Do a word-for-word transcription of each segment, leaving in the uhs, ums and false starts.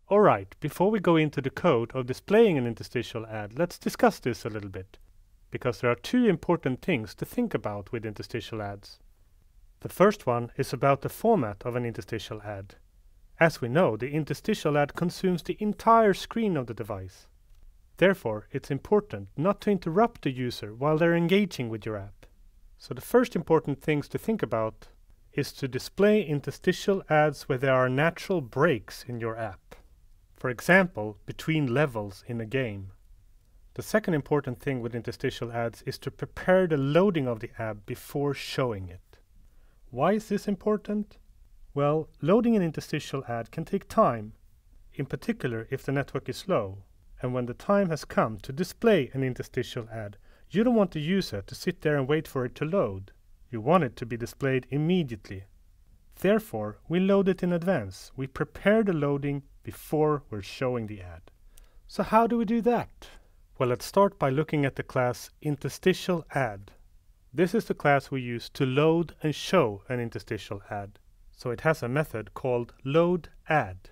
Alright, before we go into the code of displaying an interstitial ad, let's discuss this a little bit, because there are two important things to think about with interstitial ads. The first one is about the format of an interstitial ad. As we know, the interstitial ad consumes the entire screen of the device. Therefore, it's important not to interrupt the user while they're engaging with your app. So the first important things to think about is to display interstitial ads where there are natural breaks in your app. For example, between levels in a game. The second important thing with interstitial ads is to prepare the loading of the ad before showing it. Why is this important? Well, loading an interstitial ad can take time, in particular if the network is slow. And when the time has come to display an interstitial ad, you don't want the user to sit there and wait for it to load. You want it to be displayed immediately. Therefore, we load it in advance. We prepare the loading before we're showing the ad. So how do we do that? Well, let's start by looking at the class Interstitial Ad. This is the class we use to load and show an interstitial ad. So it has a method called loadAd.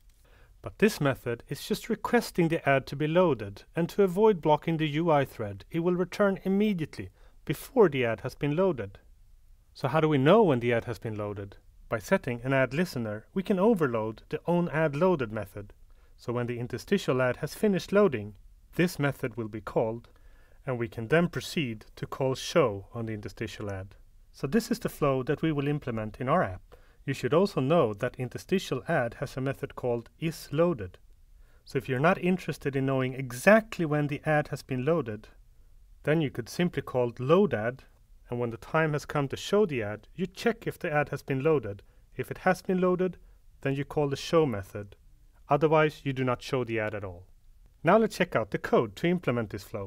But this method is just requesting the ad to be loaded, and to avoid blocking the U I thread, it will return immediately before the ad has been loaded. So how do we know when the ad has been loaded? By setting an ad listener, we can overload the onAdLoaded method. So when the interstitial ad has finished loading, this method will be called, and we can then proceed to call show on the interstitial ad. So this is the flow that we will implement in our app. You should also know that interstitial ad has a method called isLoaded. So if you're not interested in knowing exactly when the ad has been loaded, then you could simply call loadAd, and when the time has come to show the ad, you check if the ad has been loaded. If it has been loaded, then you call the show method. Otherwise, you do not show the ad at all. Now let's check out the code to implement this flow.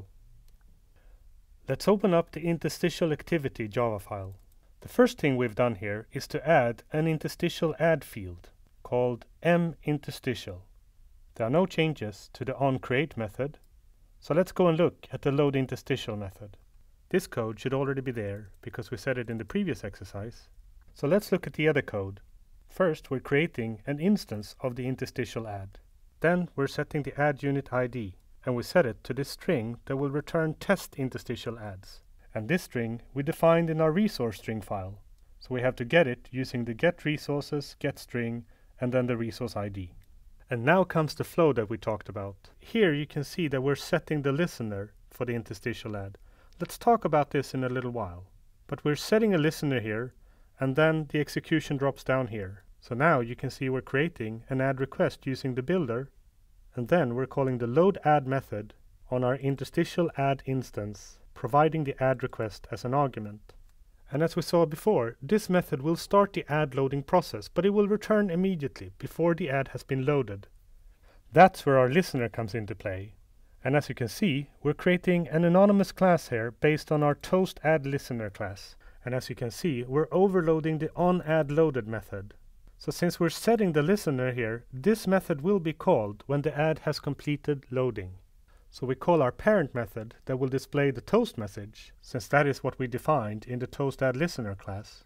Let's open up the interstitial activity Java file. The first thing we've done here is to add an interstitial ad field called mInterstitial. There are no changes to the onCreate method, so let's go and look at the loadInterstitial method. This code should already be there because we set it in the previous exercise. So let's look at the other code. First, we're creating an instance of the interstitial ad. Then we're setting the ad unit I D, and we set it to this string that will return test interstitial ads. And this string we defined in our resource string file. So we have to get it using the getResources, getString, and then the resource I D. And now comes the flow that we talked about. Here you can see that we're setting the listener for the interstitial ad. Let's talk about this in a little while. But we're setting a listener here, and then the execution drops down here. So now you can see we're creating an ad request using the builder, and then we're calling the loadAd method on our interstitial ad instance, providing the ad request as an argument. And as we saw before, this method will start the ad loading process, but it will return immediately before the ad has been loaded. That's where our listener comes into play. And as you can see, we're creating an anonymous class here based on our toastAdListener class. And as you can see, we're overloading the onAdLoaded method. So since we're setting the listener here, this method will be called when the ad has completed loading. So we call our parent method that will display the toast message, since that is what we defined in the toastAdListener class.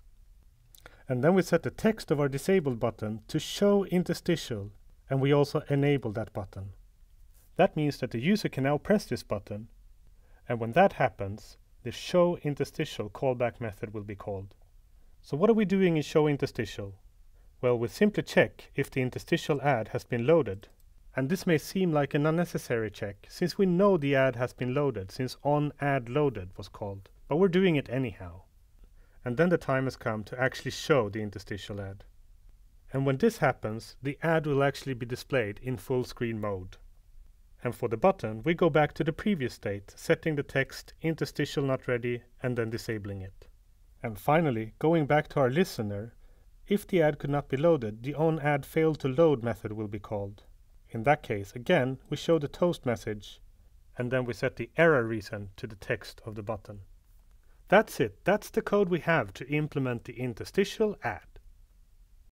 And then we set the text of our disabled button to show interstitial, and we also enable that button. That means that the user can now press this button, and when that happens, the show interstitial callback method will be called. So what are we doing in show interstitial? Well, we simply check if the interstitial ad has been loaded. And this may seem like an unnecessary check, since we know the ad has been loaded, since onAdLoaded was called. But we're doing it anyhow. And then the time has come to actually show the interstitial ad. And when this happens, the ad will actually be displayed in full screen mode. And for the button, we go back to the previous state, setting the text interstitial not ready and then disabling it. And finally, going back to our listener, if the ad could not be loaded, the onAdFailed-to-load method will be called. In that case, again, we show the toast message, and then we set the error reason to the text of the button. That's it. That's the code we have to implement the interstitial ad.